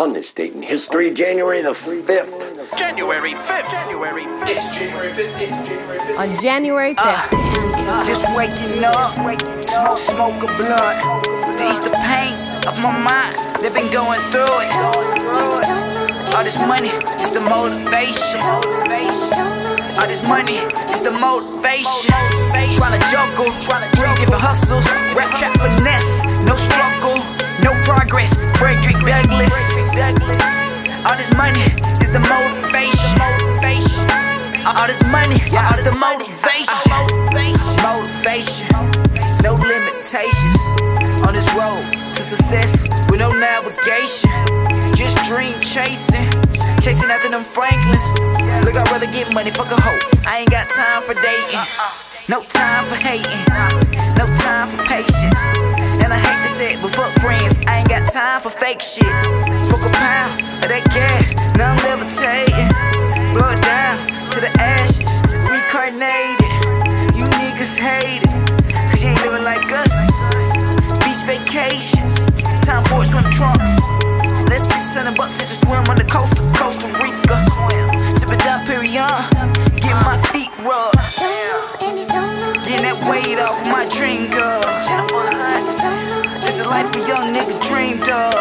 On this date in history, January the 5th. January 5th. It's January 5th. On January 5th. Just waking up, smoke a blunt. To ease the pain of my mind, they've been going through it. All this money is the motivation. All this money is the motivation. Tryna juggle, three different hustles. Rap, trap, finesse, no struggle, no progress. Frederick Douglass. All this money is the motivation. All this money is the motivation. Motivation, no limitations. On this road to success with no navigation. Just dream chasing after them Franklins. Look, I'd rather get money, fuck a hoe. I ain't got time for dating, no time for hating, no time for patience. And I hate to say it, but fuck friends, I ain't got time for fake shit. Smoke a pound of that gas, now I'm levitating. Blow it down to the ashes, reincarnated. You niggas hate it, cause you ain't living like us. Beach vacations, time for it, swim trunks. That's $600 to just swim on the coast of Costa Rica. Sippin' down Perion, getting my feet rubbed. Getting that weight off of my dream girl. It's a life a young nigga dreamed of.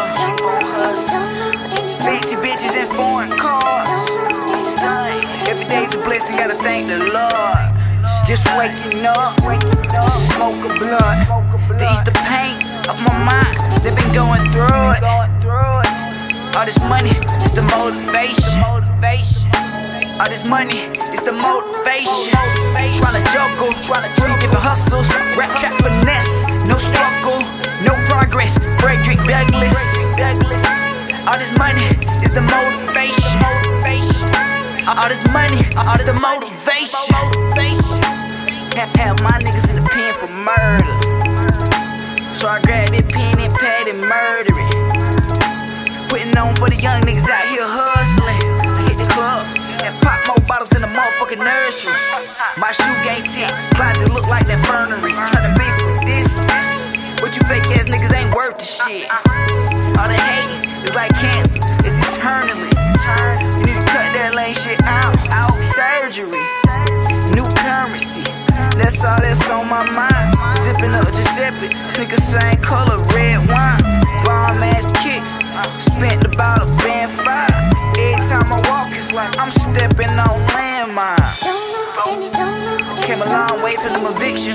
Fancy bitches and foreign cars. Every day's a blessing, gotta thank the Lord. Just waking up, smoke a blunt. To ease the pain of my mind, they've been going through it. All this money is the motivation. All this money is the motivation. Tryna juggle, three different hustles. Rap, trap, finesse, no struggle, no progress. Frederick Douglass. All this money is the motivation. All this money is the motivation. Have my niggas in the pen for murder, so I grabbed that pen and pad and murder it. Putting on for the young niggas out here hustling. I hit the club and pop more bottles in the motherfucking nursery. My shoe game sick, closet look like that fernery. Tryna beef with this, but you fake ass niggas ain't worth the shit. All that hating is like cancer, it's eternally. You need to cut that lame shit out. Surgery, new currency, that's all that's on my mind. Zipping up Giuseppe, sneakers same color, red wine. Bomb ass kicks, spent about $1.5. Every time I walk, it's like I'm stepping on landmine. Came a long way from them evictions.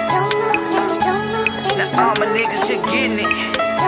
Now all my niggas here getting it.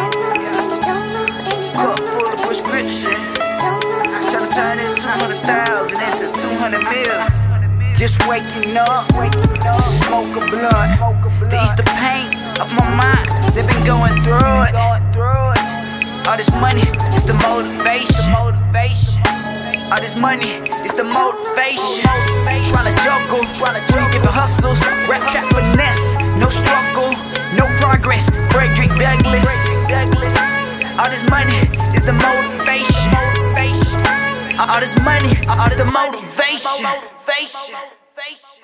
Cup full of prescription. Tryna turn this 200,000 into 200 mil. Just waking up, smoke a blunt. To ease the pain of my mind, they've been going through it. All this money is the motivation. All this money is the motivation. Tryna juggle, three different hustles. Rap, trap, finesse, no struggle, no progress. Frederick Douglass. All this money is the motivation. All this money is the motivation.